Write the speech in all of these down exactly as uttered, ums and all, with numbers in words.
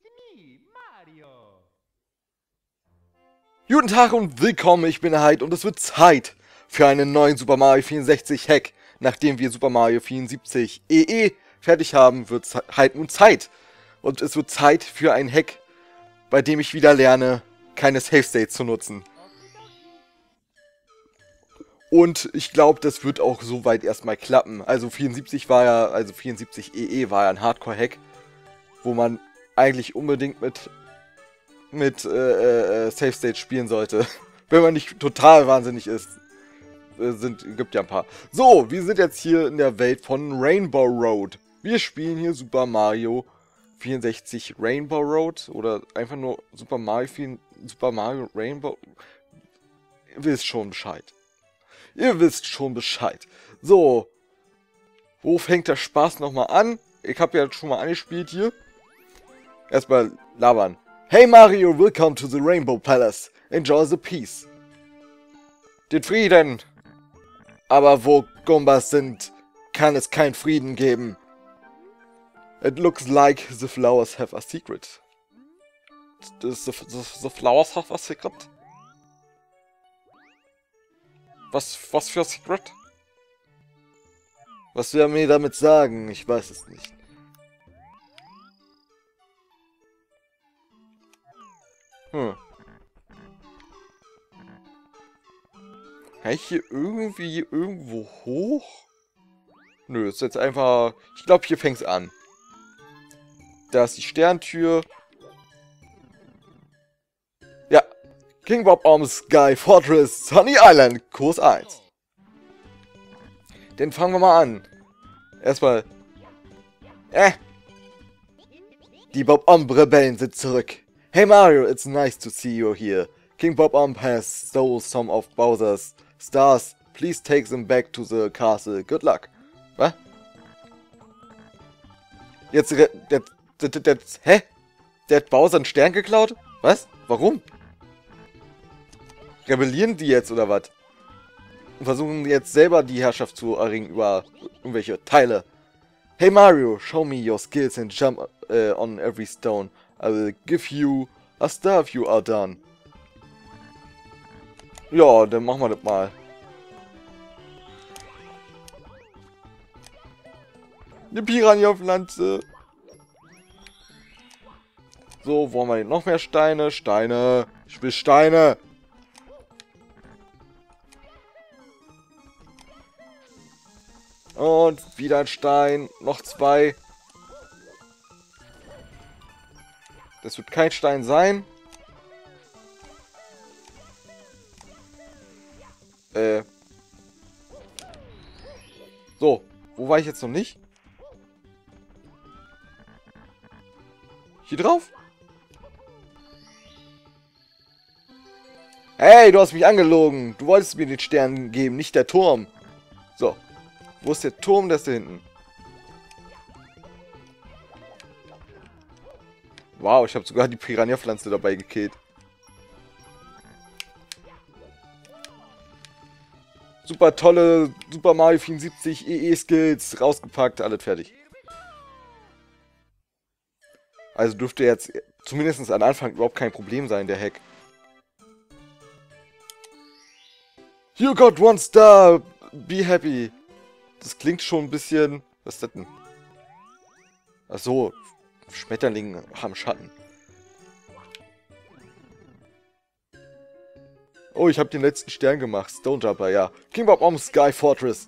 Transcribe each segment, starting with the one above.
Guten Tag und willkommen, ich bin der Hyde und es wird Zeit für einen neuen Super Mario vierundsechzig Hack. Nachdem wir Super Mario vierundsiebzig E E fertig haben, wird es halt nun Zeit. Und es wird Zeit für einen Hack, bei dem ich wieder lerne, keine Save States zu nutzen. Und ich glaube, das wird auch soweit erstmal klappen. Also vierundsiebzig war ja, also vierundsiebzig E E war ja ein Hardcore-Hack, wo man eigentlich unbedingt mit mit äh, äh, Save State spielen sollte. Wenn man nicht total wahnsinnig ist. Äh, sind, gibt ja ein paar. So, wir sind jetzt hier in der Welt von Rainbow Road. Wir spielen hier Super Mario vierundsechzig Rainbow Road. Oder einfach nur Super Mario, vier, Super Mario Rainbow. Ihr wisst schon Bescheid. Ihr wisst schon Bescheid. So. Wo fängt der Spaß nochmal an? Ich habe ja schon mal angespielt hier. Erstmal labern. Hey Mario, welcome to the Rainbow Palace. Enjoy the peace. Den Frieden. Aber wo Goombas sind, kann es keinen Frieden geben. It looks like the flowers have a secret. Does the, the, the flowers have a secret? Was, was für ein Secret? Was will er mir damit sagen? Ich weiß es nicht. Hm. Kann ich hier irgendwie irgendwo hoch? Nö, ist jetzt einfach... Ich glaube, hier fängt's an. Da ist die Sterntür. Ja. King Bob on Sky Fortress, Sunny Island, Kurs eins. Dann fangen wir mal an. Erstmal... Äh. Die Bob-Omb-Rebellen sind zurück. Hey Mario, it's nice to see you here. King Bob-Omb has stole some of Bowser's stars. Please take them back to the castle. Good luck. Was? Jetzt, der, der, der, der, hä? Der hat Bowser einen Stern geklaut? Was? Warum? Rebellieren die jetzt oder was? Und versuchen jetzt selber die Herrschaft zu erringen über irgendwelche Teile. Hey Mario, show me your skills and jump uh, on every stone. I will give you a star if you are done. Ja, dann machen wir das mal. Eine Piranha-Pflanze. So, wollen wir noch mehr Steine? Steine. Ich will Steine. Und wieder ein Stein. Noch zwei. Das wird kein Stein sein. Äh. So, wo war ich jetzt noch nicht? Hier drauf? Hey, du hast mich angelogen. Du wolltest mir den Stern geben, nicht der Turm. So. Wo ist der Turm? Der ist da hinten. Wow, ich habe sogar die Piranha-Pflanze dabei gekillt. Super tolle Super Mario vierundsiebzig E E-Skills rausgepackt, alles fertig. Also dürfte jetzt zumindest am Anfang überhaupt kein Problem sein, der Hack. You got one star, be happy. Das klingt schon ein bisschen... Was ist das denn? Ach so, Schmetterlinge haben Schatten. Oh, ich habe den letzten Stern gemacht. Stone Jumper, ja. King Bob on Sky Fortress.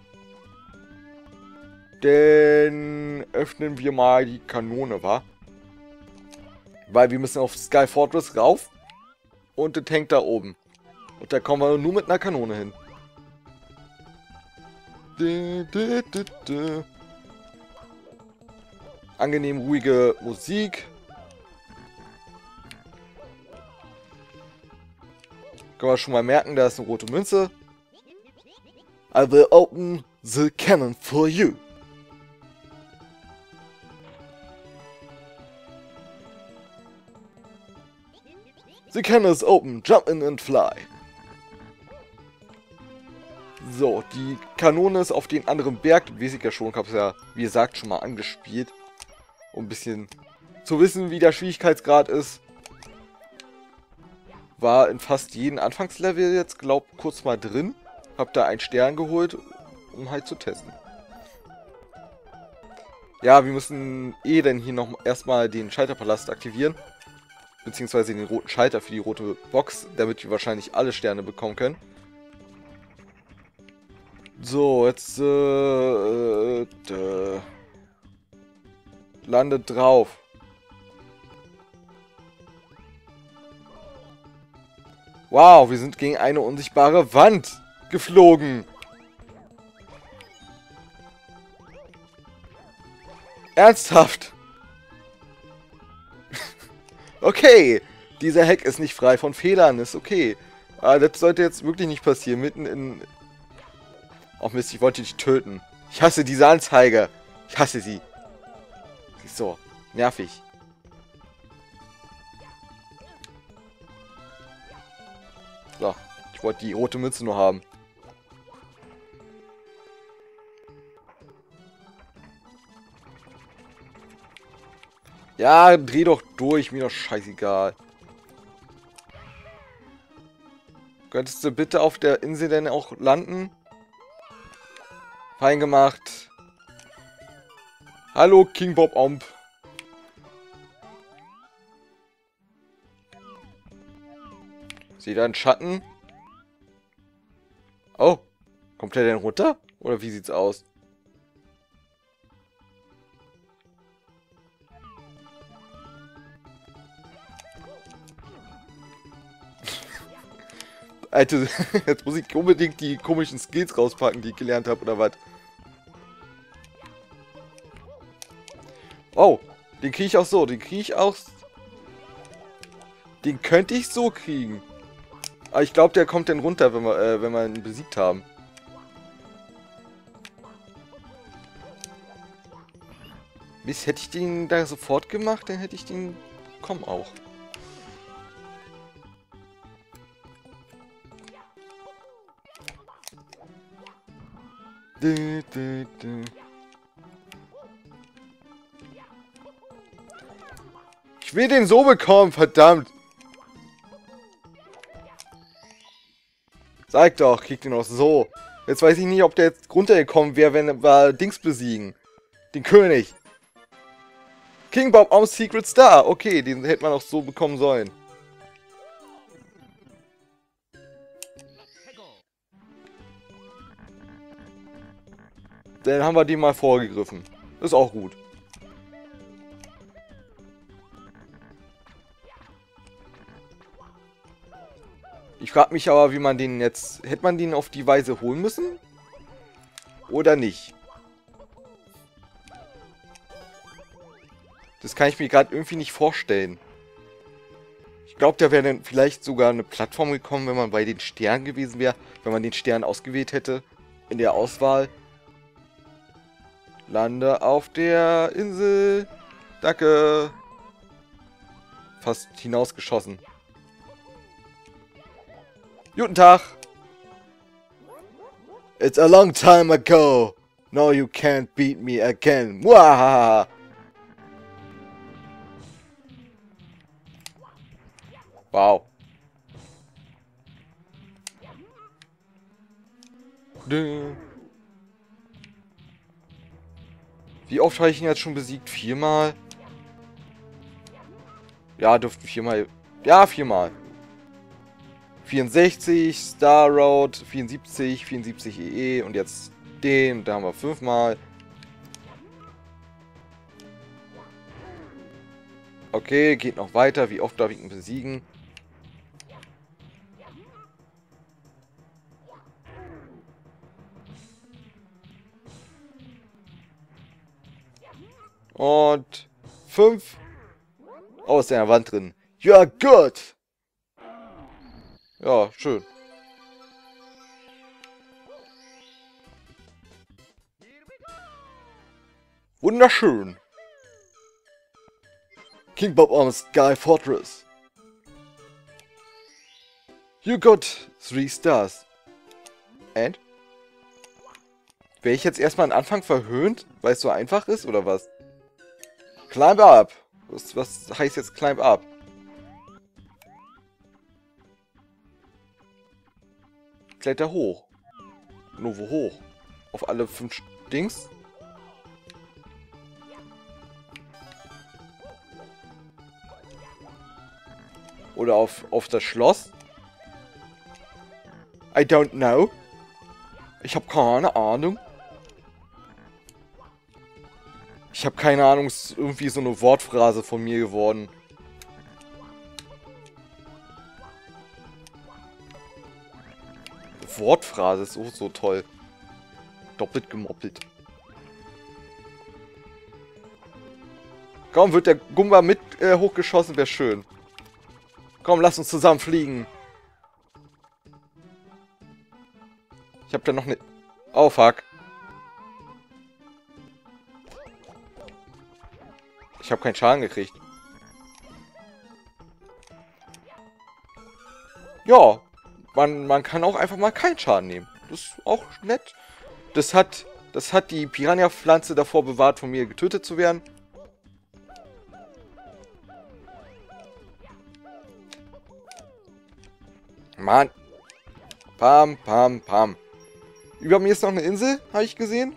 Dann öffnen wir mal die Kanone, wa? Weil wir müssen auf Sky Fortress rauf. Und das hängt da oben. Und da kommen wir nur mit einer Kanone hin. Du, du, du, du. Angenehm ruhige Musik. Können wir schon mal merken, da ist eine rote Münze. I will open the cannon for you. The cannon is open, jump in and fly. So, die Kanone ist auf den anderen Berg. Das weiß ich ja schon, ich habe es ja, wie gesagt, schon mal angespielt. Um ein bisschen zu wissen, wie der Schwierigkeitsgrad ist, war in fast jedem Anfangslevel jetzt, glaub, kurz mal drin. Hab da einen Stern geholt, um halt zu testen. Ja, wir müssen eh dann hier noch erstmal den Schalterpalast aktivieren. Beziehungsweise den roten Schalter für die rote Box, damit wir wahrscheinlich alle Sterne bekommen können. So, jetzt äh, äh, landet drauf. Wow, wir sind gegen eine unsichtbare Wand geflogen. Ernsthaft? Okay, dieser Hack ist nicht frei von Fehlern, ist okay. Aber das sollte jetzt wirklich nicht passieren, mitten in... Oh Mist, ich wollte dich töten. Ich hasse diese Anzeige. Ich hasse sie. Sie ist so nervig. So, ich wollte die rote Münze nur haben. Ja, dreh doch durch, mir doch scheißegal. Könntest du bitte auf der Insel denn auch landen? Fein gemacht. Hallo, King Bob Omb. Seht ihr einen Schatten? Oh, kommt der denn runter? Oder wie sieht's aus? Alter, jetzt muss ich unbedingt die komischen Skills rauspacken, die ich gelernt habe, oder was? Oh, den kriege ich auch so, den kriege ich auch... Den könnte ich so kriegen. Aber ich glaube, der kommt dann runter, wenn wir, äh, wenn wir ihn besiegt haben. Mist, hätte ich den da sofort gemacht, dann hätte ich den... Komm auch. Du, du, du. Ich will den so bekommen, verdammt. Sag doch, krieg den auch so. Jetzt weiß ich nicht, ob der jetzt runtergekommen wäre, wenn wir Dings besiegen. Den König. King Bob Omb's Secret Star. Okay, den hätte man auch so bekommen sollen. Dann haben wir dem mal vorgegriffen. Ist auch gut. Ich frage mich aber, wie man den jetzt... Hätte man den auf die Weise holen müssen? Oder nicht? Das kann ich mir gerade irgendwie nicht vorstellen. Ich glaube, da wäre dann vielleicht sogar eine Plattform gekommen, wenn man bei den Sternen gewesen wäre. Wenn man den Stern ausgewählt hätte. In der Auswahl. Lande auf der Insel. Danke. Fast hinausgeschossen. Guten Tag. It's a long time ago. No, you can't beat me again. Muahaha. Wow. Wie oft habe ich ihn jetzt schon besiegt? Viermal? Ja, dürften viermal. Ja, viermal. vierundsechzig, Star Road, vierundsiebzig, vierundsiebzig E E und jetzt den, da haben wir fünfmal. Okay, geht noch weiter. Wie oft darf ich ihn besiegen? Und fünf. Oh, ist in der Wand drin. Ja, gut. Ja, schön. Wunderschön. King Bob Omb's Sky Fortress. You got three stars. And? Wäre ich jetzt erstmal am Anfang verhöhnt, weil es so einfach ist, oder was? Climb up. Was, was heißt jetzt Climb Up? Kletter hoch. Nur wo hoch? Auf alle fünf Dings? Oder auf, auf das Schloss? I don't know. Ich habe keine Ahnung. Ich habe keine Ahnung, es ist irgendwie so eine Wortphrase von mir geworden. Wortphrase ist auch so toll. Doppelt gemoppelt. Kaum wird der Gumba mit äh, hochgeschossen, wäre schön. Komm, lass uns zusammen fliegen. Ich hab da noch eine... Oh, fuck. Ich habe keinen Schaden gekriegt. Ja, man, man kann auch einfach mal keinen Schaden nehmen. Das ist auch nett. Das hat, das hat die Piranha-Pflanze davor bewahrt, von mir getötet zu werden. Mann. Pam, pam, pam. Über mir ist noch eine Insel, habe ich gesehen.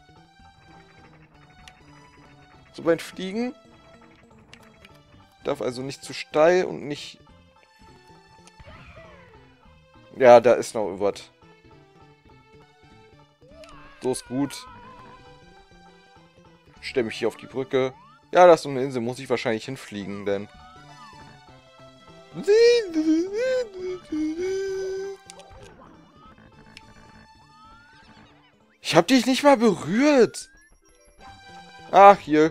So beim Fliegen. Darf also nicht zu steil und nicht... Ja, da ist noch was. So ist gut. Stelle mich hier auf die Brücke. Ja, da ist so eine Insel. Muss ich wahrscheinlich hinfliegen, denn... Ich hab dich nicht mal berührt. Ach, hier.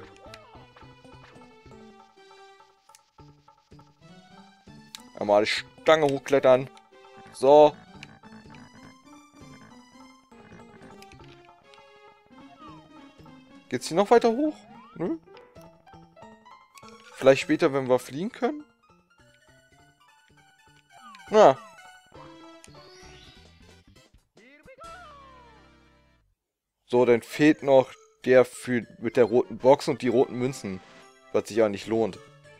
Einmal die Stange hochklettern. So. Geht's hier noch weiter hoch? Nö. Vielleicht später, wenn wir fliegen können? Na. So, dann fehlt noch der für mit der roten Box und die roten Münzen. Was sich ja nicht lohnt.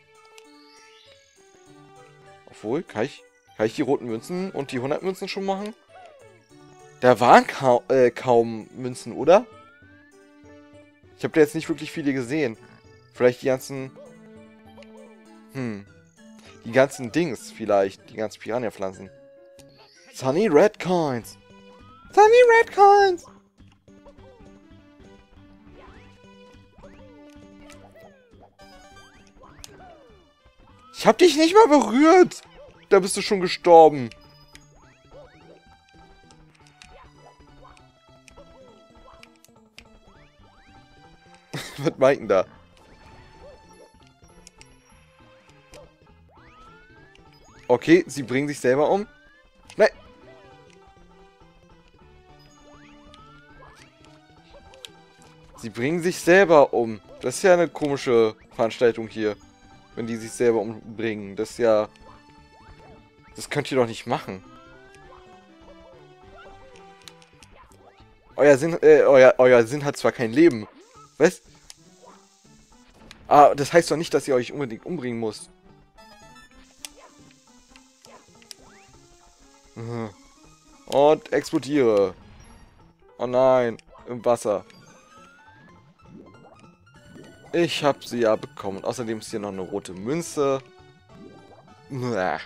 Obwohl, kann ich, kann ich die roten Münzen und die hundert Münzen schon machen? Da waren kaum, äh, kaum Münzen, oder? Ich habe da jetzt nicht wirklich viele gesehen. Vielleicht die ganzen... Hm. Die ganzen Dings vielleicht. Die ganzen Piranha-Pflanzen. Sunny Red Coins. Sunny Red Coins. Ich hab dich nicht mal berührt. Da bist du schon gestorben. Was meint denn da? Okay, sie bringen sich selber um. Nein. Sie bringen sich selber um. Das ist ja eine komische Veranstaltung hier. Wenn die sich selber umbringen. Das ist ja... Das könnt ihr doch nicht machen. Euer Sinn, äh, euer, euer Sinn hat zwar kein Leben. Was? Ah, das heißt doch nicht, dass ihr euch unbedingt umbringen müsst. Und explodiere. Oh nein, im Wasser. Ich habe sie ja bekommen. Und außerdem ist hier noch eine rote Münze. Uah.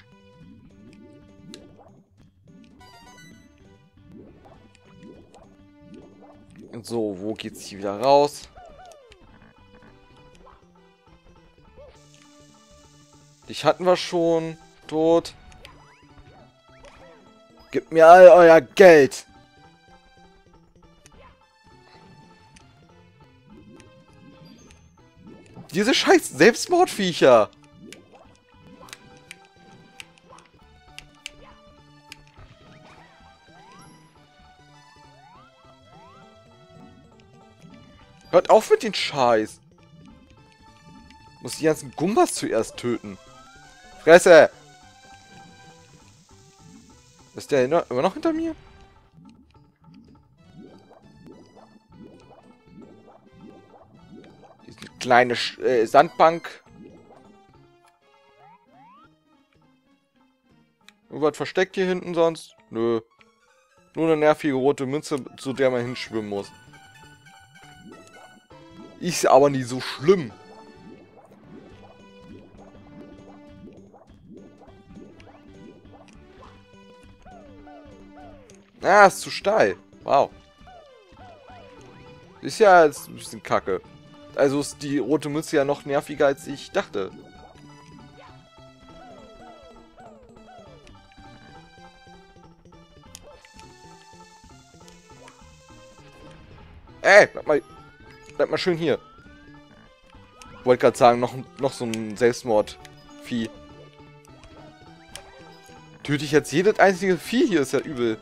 So, wo geht's hier wieder raus? Dich hatten wir schon. Tot. Gebt mir all euer Geld. Diese scheiß Selbstmordviecher. Hört auf mit den Scheiß. Muss die ganzen Gumbas zuerst töten. Fresse! Ist der immer noch hinter mir? Diese kleine Sch äh, Sandbank Irgendwas versteckt hier hinten sonst? Nö. Nur eine nervige rote Münze, zu der man hinschwimmen muss. Ist aber nie so schlimm. Ah, ist zu steil. Wow. Ist ja jetzt ein bisschen kacke. Also ist die rote Münze ja noch nerviger, als ich dachte. Ey, bleib mal, bleib mal schön hier. Wollte gerade sagen, noch, noch so ein Selbstmord-Vieh. Töte ich jetzt jedes einzige Vieh hier, ist ja übel.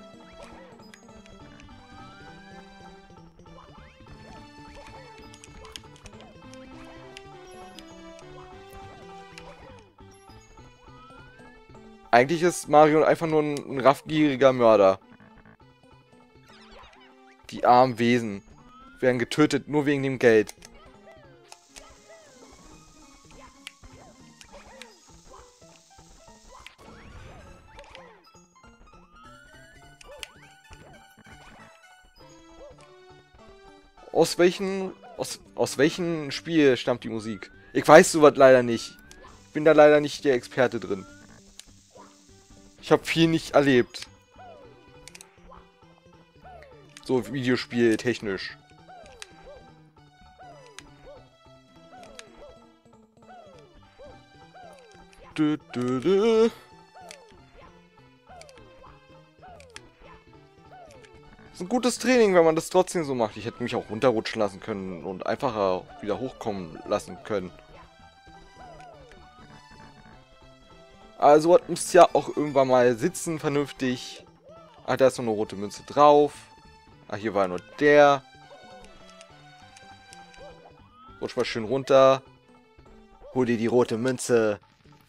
Eigentlich ist Mario einfach nur ein, ein raffgieriger Mörder. Die armen Wesen werden getötet nur wegen dem Geld. Aus welchen aus, aus welchem Spiel stammt die Musik? Ich weiß sowas leider nicht. Bin da leider nicht der Experte drin. Ich habe viel nicht erlebt. So Videospiel technisch. Dö, dö, dö. Ist ein gutes Training, wenn man das trotzdem so macht. Ich hätte mich auch runterrutschen lassen können und einfacher wieder hochkommen lassen können. Also muss ja auch irgendwann mal sitzen, vernünftig. Ah, da ist noch eine rote Münze drauf. Ah, hier war nur der. Rutsch mal schön runter. Hol dir die rote Münze.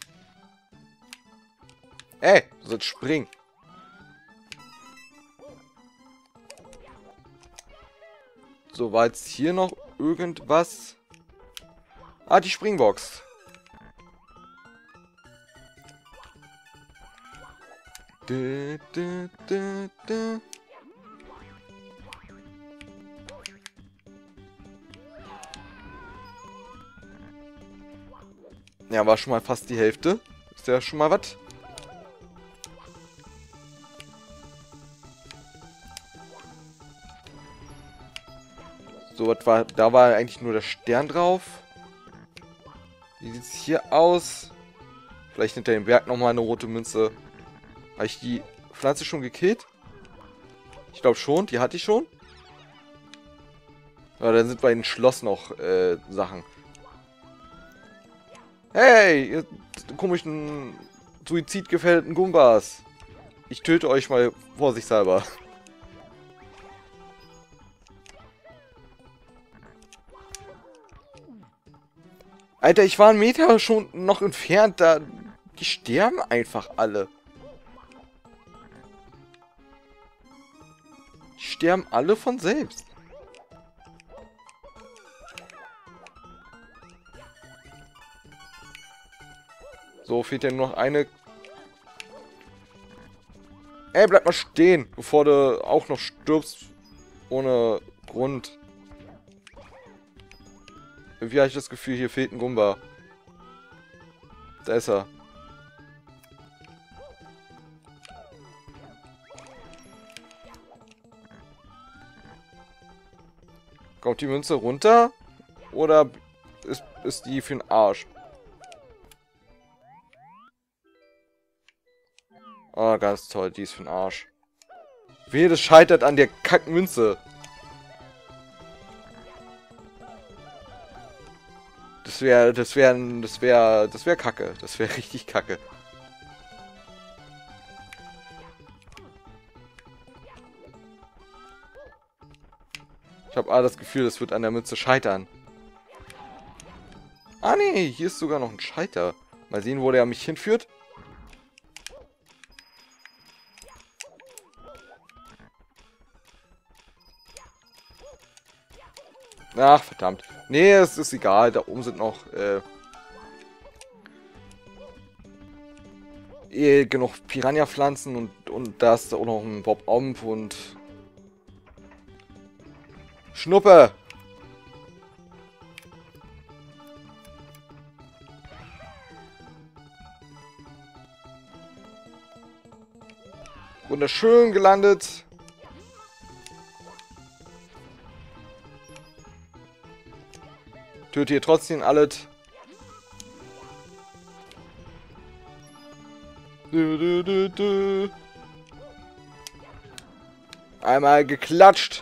Ey, du sollst springen. So, war jetzt hier noch irgendwas? Ah, die Springbox. Dö, dö, dö, dö. Ja, war schon mal fast die Hälfte. Ist ja schon mal was. So, was war. Da war eigentlich nur der Stern drauf. Wie sieht es hier aus? Vielleicht hinter dem Berg nochmal eine rote Münze. Habe ich die Pflanze schon gekillt? Ich glaube schon, die hatte ich schon. Aber dann sind bei den Schloss noch äh, Sachen. Hey, ihr komischen suizidgefährdeten Gumbas. Ich töte euch mal vorsichtshalber. Alter, ich war einen Meter schon noch entfernt, da... Die sterben einfach alle. Die sterben alle von selbst. So, fehlt ja nur noch eine... Ey, bleib mal stehen, bevor du auch noch stirbst. Ohne Grund. Irgendwie habe ich das Gefühl, hier fehlt ein Gumba. Da ist er. Kommt die Münze runter? Oder ist, ist die für den Arsch? Oh, ganz toll, die ist für den Arsch. Wehe, das scheitert an der Kackmünze. Das wäre, das wäre, das wäre, das wäre Kacke. Das wäre richtig Kacke. Ich habe ah, das Gefühl, das wird an der Münze scheitern. Ah nee, hier ist sogar noch ein Scheiter. Mal sehen, wo der mich hinführt. Ach, verdammt. Nee, es ist egal. Da oben sind noch... Äh eh genug Piranha-Pflanzen und, und da ist auch noch ein Bob-Omb und Schnuppe. Wunderschön gelandet. Töte hier trotzdem alles. Du, du, du, du. Einmal geklatscht.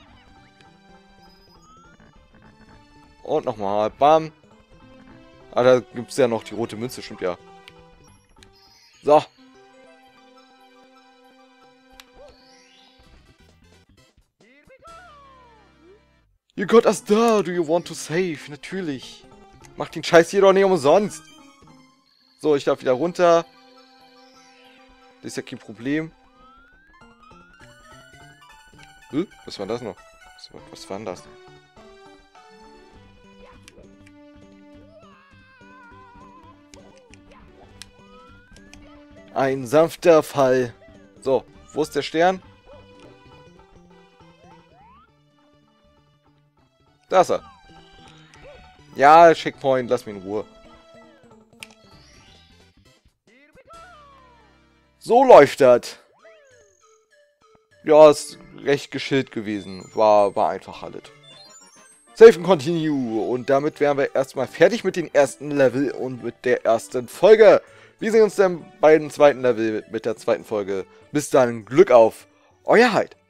Und nochmal. Bam. Ah, da gibt es ja noch die rote Münze, stimmt ja. So. You got us da, do you want to save? Natürlich. Macht den Scheiß hier doch nicht umsonst. So, ich darf wieder runter. Das ist ja kein Problem. Hm? Was war das noch? Was, was war denn das? Ein sanfter Fall. So, wo ist der Stern? Da ist er. Ja, Checkpoint, lass mich in Ruhe. So läuft das. Ja, ist recht geschillt gewesen. War, war einfach alles. Save and Continue. Und damit wären wir erstmal fertig mit dem ersten Level und mit der ersten Folge. Wir sehen uns dann bei dem zweiten Level mit der zweiten Folge. Bis dann, Glück auf. Euer Hyde.